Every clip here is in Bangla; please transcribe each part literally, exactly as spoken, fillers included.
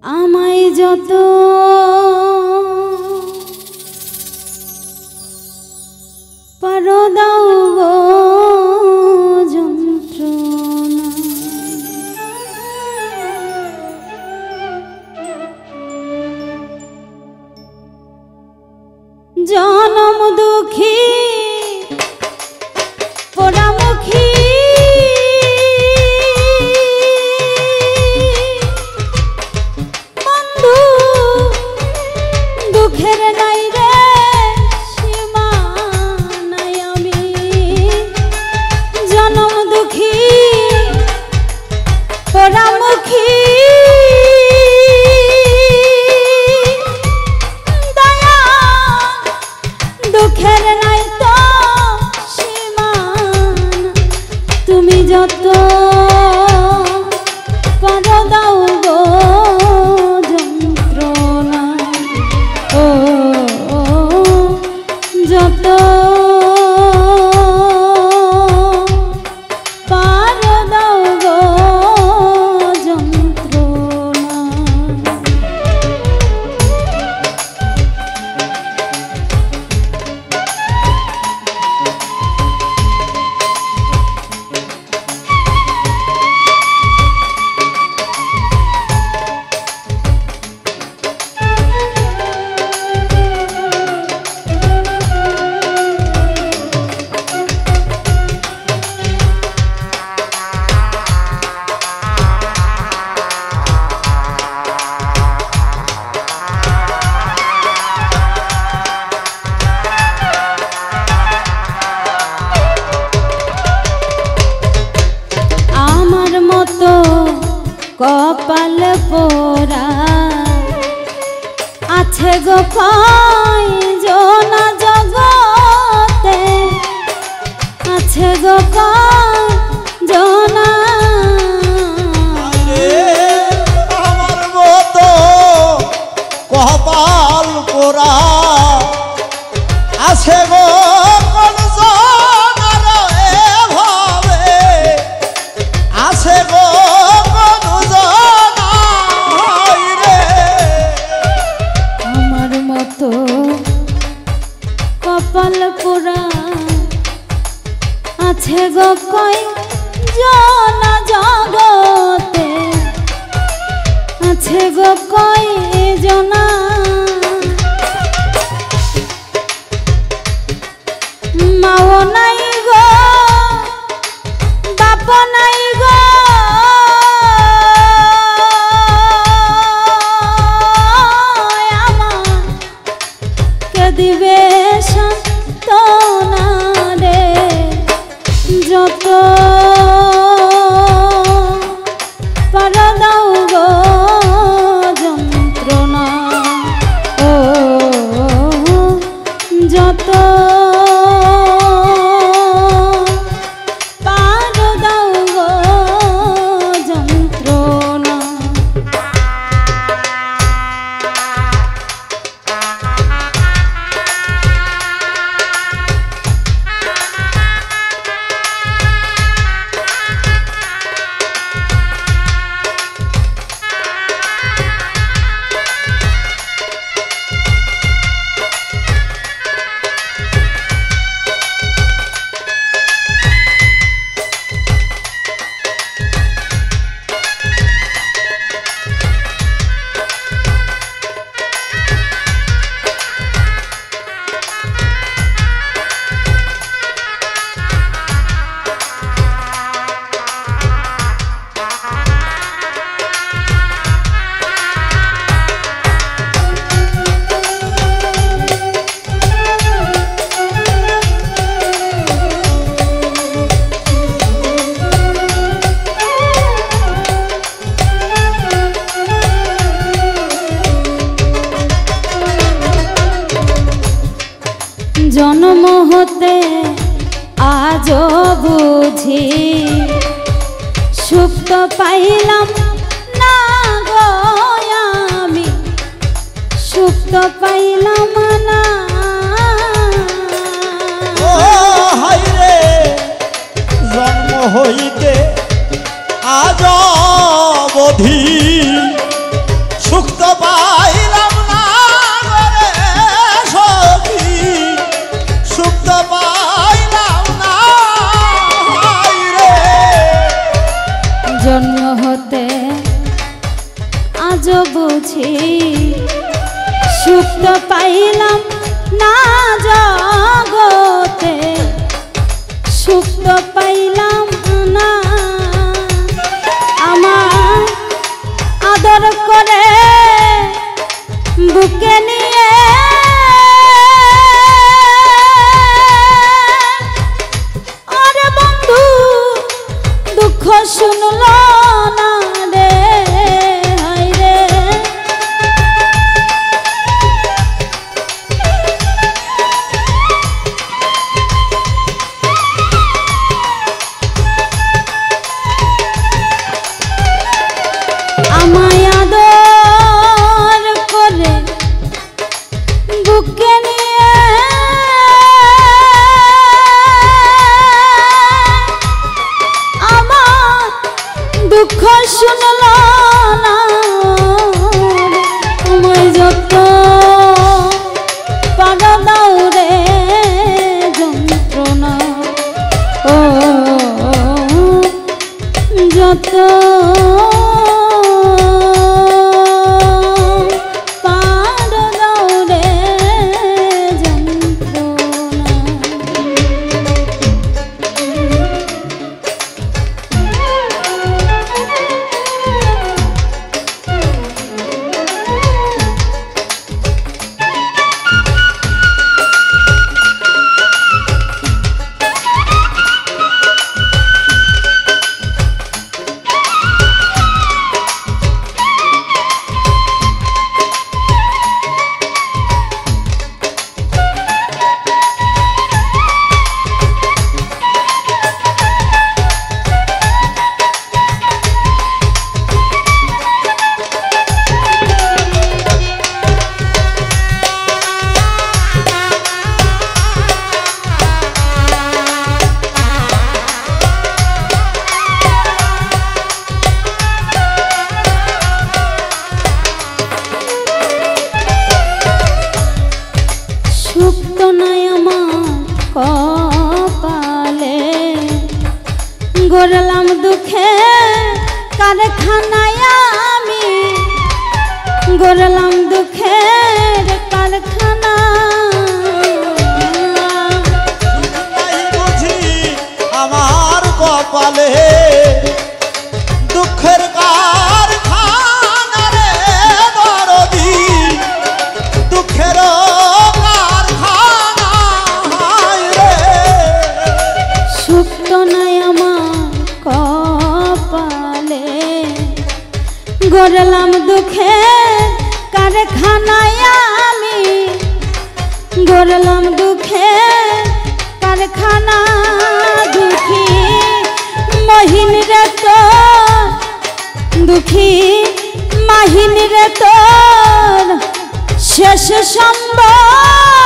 আমায় যত পারো দাও গো যন্ত্রণা, জনম দুঃখী পোড়ামুখী বন্ধু, দুঃখের নাই রে সীমা নাই, আমি জনম দুঃখী পোড়ামুখী দুঃখের নাই তো সীমান, তুমি যত পারো দাও গো যন্ত্রণা, ও যত পারো দাও গো যন্ত্রণা। কপাল পোড়া আছে গো কয়জনা জগতে, আছে গো কয়জনা, আমার মতো কপাল পোড়া আছে গো কয়জনার, এভাবে আছে গো কপাল পোড়া আছে গো কয়জনা জগতে, আছে গো কয়জনা, মাও নাই গো বাপ নাই গো, দিবে সান্ত্বনা রে, যত পারো দাও গো যন্ত্রণা, ও যত পারো দাও গো যন্ত্রণা। জন্ম হতে আজও বুঝি সুখ তো পাইলাম না গো, আমি সুখ তো পাইলাম না, ও হাই রে জন্ম হইতে আজ অবধি সুখ আজ বুঝি সুখ তো পাইলাম না জগতে, সুখ তো পাইলাম না। আমার আদর করে বুকে নিয়ে আরে বন্ধু দুঃখ শুনলো না রে, হায় রে। আমায় আদর করে বুকে নিয়ে আমার দুঃখ শুনলো না, আমায় যত পারো দাও রে যন্ত্রণা, ও যত গড়লাম দুঃখে কারখানায় আমি, গড়লাম দুঃখের কারখানা। বুঝি আমার কপালে দুঃখের কারখানা রে দরদি, দুঃখের কারখানা রে। সুখ তো নাই আমার কপালে, গড়লাম দুঃখের কারখানায় আমি, গড়লাম দুঃখের কারখানা। দুঃখী মহিন রে তোর, দুঃখী মাহিন রে তোর শেষ সম্ভব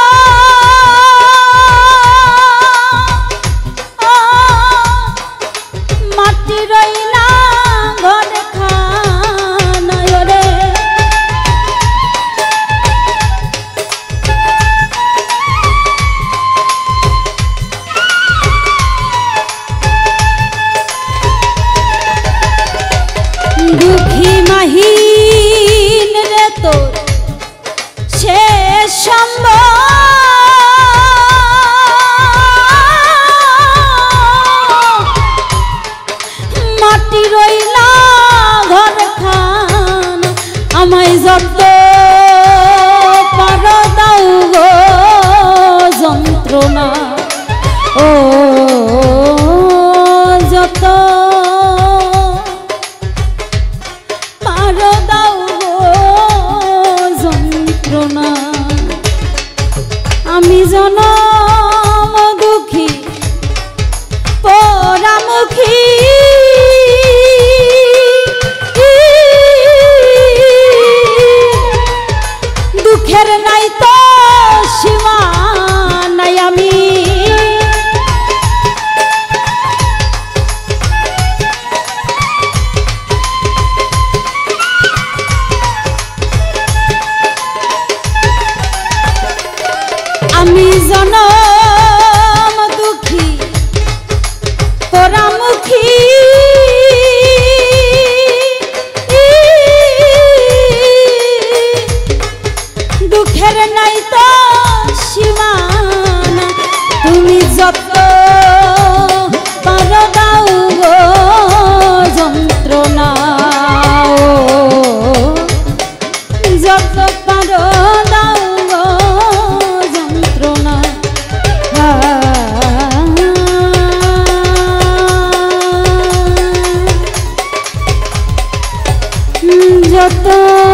মাটি রইলা ঘর খানায় রে। দুঃখী মাহিন রে তোর শেষ সম্ভব মাটি রইলা ঘর খান। আমায় যত পারো দাও গো যন্ত্রণা, ও যত পারো দাও যন্ত্রণা। আমি জনম দুঃখী পরামুখী, দুঃখের নাই তো সীমা নাই। আমি আমি জনম দুঃখী পরামুখী, যত